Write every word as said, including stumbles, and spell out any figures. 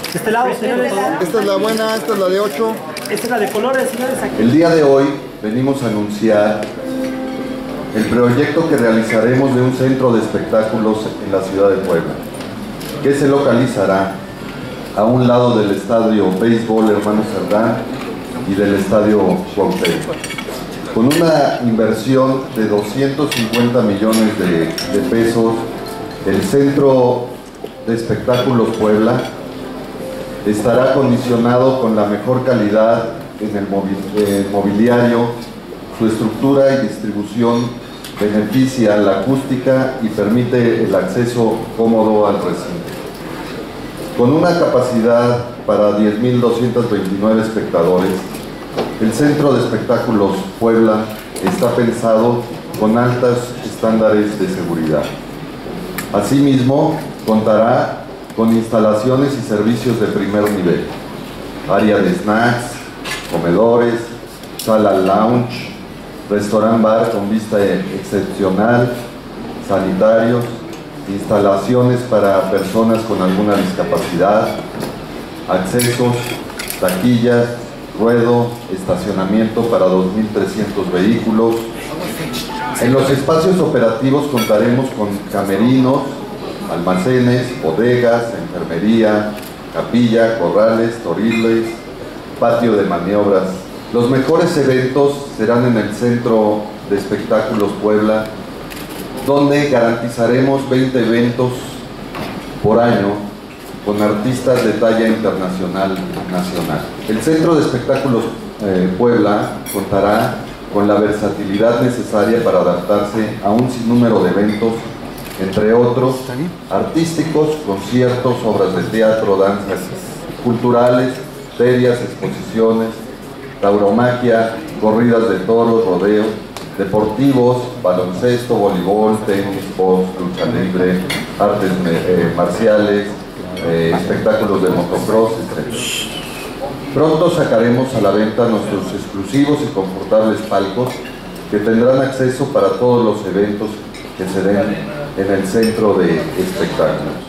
De este lado, señores. Esta es la buena, esta es la de ocho. Esta es la de colores, señores. Aquí. El día de hoy venimos a anunciar el proyecto que realizaremos de un centro de espectáculos en la ciudad de Puebla, que se localizará a un lado del estadio Béisbol Hermano Cerdán y del estadio Cuauhtémoc, con una inversión de doscientos cincuenta millones de, de pesos. El Centro de Espectáculos Puebla estará acondicionado con la mejor calidad en el mobiliario. Su estructura y distribución beneficia la acústica y permite el acceso cómodo al recinto. Con una capacidad para diez mil doscientos veintinueve espectadores, el Centro de Espectáculos Puebla está pensado con altos estándares de seguridad. Asimismo, contará con instalaciones y servicios de primer nivel, área de snacks, comedores, sala lounge, restaurant bar con vista excepcional, sanitarios, instalaciones para personas con alguna discapacidad, accesos, taquillas, ruedo, estacionamiento para dos mil trescientos vehículos. En los espacios operativos contaremos con camerinos, almacenes, bodegas, enfermería, capilla, corrales, toriles, patio de maniobras. Los mejores eventos serán en el Centro de Espectáculos Puebla, donde garantizaremos veinte eventos por año con artistas de talla internacional y nacional. El Centro de Espectáculos eh, Puebla contará con la versatilidad necesaria para adaptarse a un sinnúmero de eventos, entre otros artísticos, conciertos, obras de teatro, danzas culturales, ferias, exposiciones, tauromaquia, corridas de toros, rodeo, deportivos, baloncesto, voleibol, tenis, box, lucha libre, artes eh, marciales, eh, espectáculos de motocross, etcétera. Pronto sacaremos a la venta nuestros exclusivos y confortables palcos que tendrán acceso para todos los eventos que se den en el Centro de Espectáculos.